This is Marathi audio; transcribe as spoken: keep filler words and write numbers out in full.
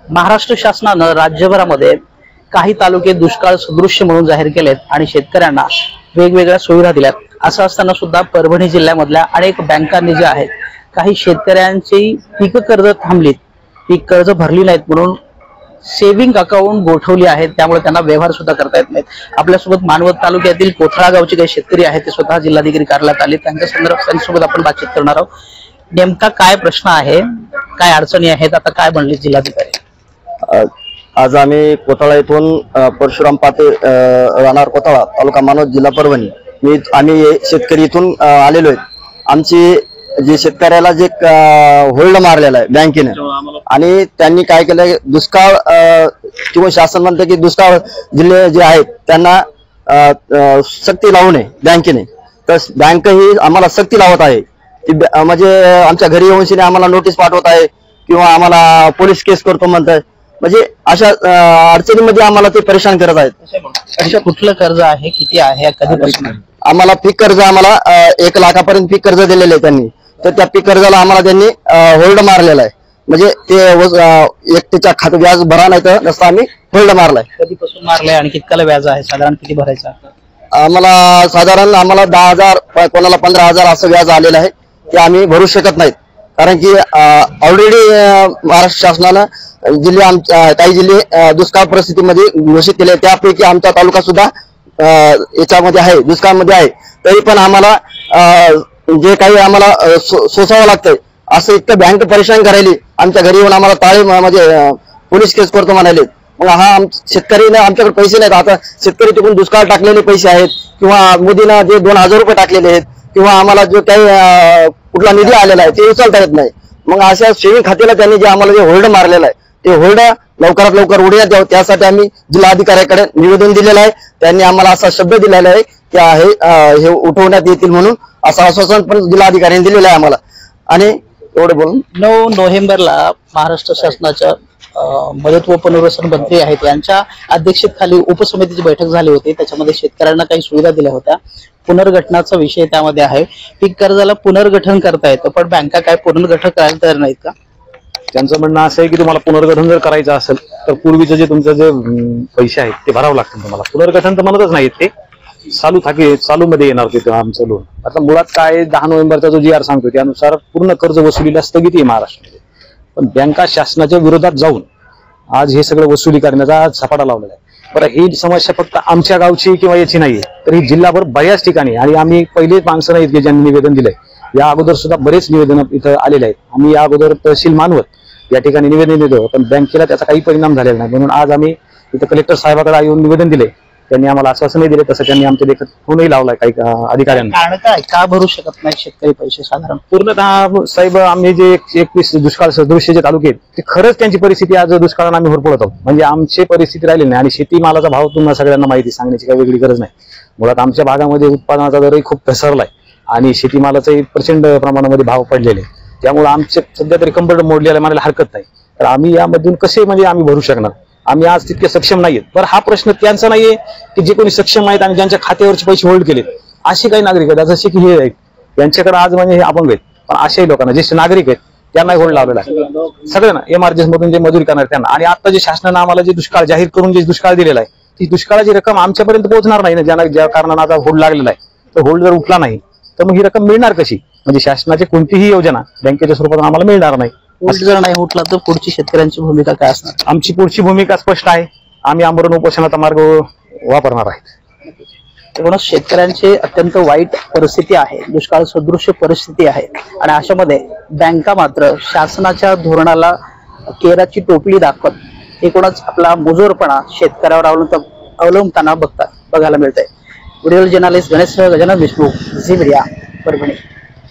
महाराष्ट्र शासनानं राज्यभरामध्ये काही तालुके दुष्काळ सदृश्य म्हणून जाहीर केलेत आणि शेतकऱ्यांना वेगवेगळ्या सुविधा दिल्यात। असं असताना सुद्धा परभणी जिल्ह्यामधल्या अनेक बँकांनी जे आहेत काही शेतकऱ्यांची पीक कर्ज थांबलीत, पीक कर्ज भरली नाहीत म्हणून सेव्हिंग अकाउंट गोठवली आहेत, त्यामुळे त्यांना व्यवहार सुद्धा करता येत नाहीत। आपल्यासोबत मानवत तालुक्यातील कोथळा गावचे काही शेतकरी आहेत, ते स्वतः जिल्हाधिकारी कार्यालयात आले, त्यांच्या संदर्भात त्यांच्यासोबत आपण बातचीत करणार आहोत। नेमका काय प्रश्न आहे, काय अडचणी आहेत, आता काय म्हणले जिल्हाधिकारी? आज आम्ही कोथळा येथून परशुराम पाटे राहणार कोथळा तालुका मानवत जिल्हा परभणी मी आम्ही शेतकरी इथून आलेलो आहेत। आमची जे शेतकऱ्याला जे होल्ड मारलेला आहे बँकेने आणि त्यांनी काय केलंय, दुष्काळ किंवा शासन म्हणतं की दुष्काळ जिल्हे जे आहेत त्यांना सक्ती लावू नये बँकेने, तर बँक ही आम्हाला सक्ती लावत आहे। म्हणजे आमच्या घरी येऊन आम्हाला नोटीस पाठवत आहे किंवा आम्हाला पोलीस केस करतो म्हणतात, म्हणजे अशा अडचणीमध्ये आम्हाला ते परेशान करत आहेत। अशा कुठलं कर्ज आहे, किती आहे, कधीपासून? आम्हाला पीक कर्ज आम्हाला एक लाखापर्यंत पीक कर्ज दिलेलं आहे त्यांनी, तर त्या पीक कर्जाला आम्हाला त्यांनी होल्ड मारलेला आहे। म्हणजे ते एकटीच्या खाते व्याज भरा नाही तर नसता आम्ही होल्ड मारलाय। कधीपासून मारलाय आणि कितकाला व्याज आहे, साधारण किती भरायचं? आम्हाला साधारण आम्हाला दहा हजार कोणाला पंधरा हजार असं व्याज आलेलं आहे, ते आम्ही भरू शकत नाहीत, कारण की ऑलरेडी महाराष्ट्र शासनानं जिल्हे आमच्या काही जिल्हे दुष्काळ परिस्थितीमध्ये घोषित केले, त्यापैकी आमचा तालुका सुद्धा याच्यामध्ये आहे, दुष्काळामध्ये आहे। तरी पण आम्हाला जे काही आम्हाला सोसावं लागतंय असं इतकं बँक परेशान करायली, आमच्या घरी येऊन आम्हाला ताळे म्हणजे पोलीस केस करतो म्हणाले। मग हा शेतकरीने आमच्याकडे पैसे नाहीत, आता शेतकरी तिकडून दुष्काळ टाकलेले पैसे आहेत किंवा मोदीनं जे दोन हजार रुपये टाकलेले आहेत किंवा आम्हाला जो काही कुठला निधी आलेला आहे ते उचलता येत नाही। मग अशा सेविंग खात्याला त्यांनी जे आम्हाला जे होल्ड मारलेलं आहे ते होल्ड लवकरात लवकर उडण्यात द्यावं, त्यासाठी आम्ही जिल्हाधिकाऱ्याकडे निवेदन दिलेलं आहे। त्यांनी आम्हाला असा शब्द दिलेला आहे की हे उठवण्यात येतील म्हणून, असं आश्वासन पण जिल्हाधिकाऱ्यांनी दिलेलं आहे आम्हाला। आणि एवढे बोलून नऊ नोव्हेंबरला महाराष्ट्र शासनाच्या मदत व पुनर्वसन मंत्री आहेत यांच्या अध्यक्षतेखाली उपसमितीची बैठक झाली होती, त्याच्यामध्ये शेतकऱ्यांना काही सुविधा दिल्या होत्या। पुनर्गठनाचा विषय त्यामध्ये आहे, पीक कर्जाला पुनर्गठन करता येतं पण बँका काय पुनर्गठन करायला तयार नाहीत का? त्यांचं म्हणणं असं आहे की तुम्हाला पुनर्गठन जर करायचं असेल तर पूर्वीचं जे तुमचं जे पैसे आहेत ते भरावं लागतं तुम्हाला, पुनर्गठन तर म्हणतच नाही, ते चालू थाके चालू मध्ये येणार ते आमचं लोन। आता मुळात काय दहा नोव्हेंबरचा जो जी आर सांगतो त्यानुसार पूर्ण कर्ज वसुलीला स्थगिती आहे महाराष्ट्रामध्ये, पण बँका शासनाच्या विरोधात जाऊन आज हे सगळं वसुली करण्याचा झपाटा लावलेला आहे। बरं, ही समस्या फक्त आमच्या गावची किंवा याची नाहीये, तर ही जिल्हाभर बऱ्याच ठिकाणी, आणि आम्ही पहिलेच माणसं नाहीत की ज्यांनी निवेदन दिलंय, या अगोदर सुद्धा बरेच निवेदन इथं आलेले आहेत। आम्ही या अगोदर तहसील मानवत या ठिकाणी निवेदन देतो, पण बँकेला त्याचा काही परिणाम झालेला नाही, म्हणून आज आम्ही इथं कलेक्टर साहेबांकडे येऊन निवेदन दिले। त्यांनी आम्हाला आश्वासनही दिले, तसं त्यांनी आमच्या देखत फोनही लावलाय काही अधिकाऱ्यांना। कारण काय का भरू शकत नाही शेतकरी पैसे? साधारण पूर्णतः साहेब आम्ही जे एकवीस दुष्काळ सदृश्य जे तालुके आहेत ते खरंच त्यांची परिस्थिती आज दुष्काळाने आम्ही होरपळत आहोत, म्हणजे आमची परिस्थिती राहिली नाही। आणि शेतीमालाचा भाव तुम्हाला सगळ्यांना माहिती, सांगण्याची काही वेगळी गरज नाही। मुळात आमच्या भागामध्ये उत्पादनाचा दरही खूप घसरलाय आणि शेतीमालाचाही प्रचंड प्रमाणामध्ये भाव पडलेले, त्यामुळे आमचे सध्या तरी कंबरड मोडलेला म्हणायला हरकत नाही। तर आम्ही यामधून कसे म्हणजे आम्ही भरू शकणार? आम्ही आज तितके सक्षम नाहीयेत। पण हा प्रश्न त्यांचा नाहीये की जे कोणी सक्षम आहेत आणि ज्यांच्या खात्यावरचे पैसे होल्ड केलेत असे काही नागरिक आहेत, जसे की हे आहेत यांच्याकडे आज म्हणजे हे अपंग आहेत, पण अशाही लोकांना जे नागरिक आहेत त्यांना होल्ड लावलेला आहे सगळ्यांना, एमआरजीएस मधून जे मजुरी करणार त्यांना। आणि आता जे शासनानं आम्हाला जे दुष्काळ जाहीर करून जे दुष्काळ दिलेला आहे ती दुष्काळाची रक्कम आमच्यापर्यंत पोहोचणार नाही ना, ज्यांना ज्या कारणानं आता होल्ड लागलेला आहे, तर होल्ड जर उठला नाही तर मग ही रक्कम मिळणार कशी? म्हणजे शासनाची कोणतीही योजना बँकेच्या स्वरूपात आम्हाला मिळणार नाही। होल्ड जर नाही उठला तर पुढची शेतकऱ्यांची भूमिका काय असणार? आमची पुढची भूमिका स्पष्ट आहे, आम्ही आमरण उपोषणाचा मार्ग वापरणार आहे। एकूणच शेतकऱ्यांची अत्यंत वाईट परिस्थिती आहे, दुष्काळ सदृश्य परिस्थिती आहे, आणि अशामध्ये बँका मात्र शासनाच्या धोरणाला केराची टोपली दाखवत एकूणच आपला मुजोरपणा शेतकऱ्यावर अवलंब अवलंबताना बघता बघायला मिळतंय। Video journalist Ganesh Gajanan Deshmukh, Zee media, Parbhani.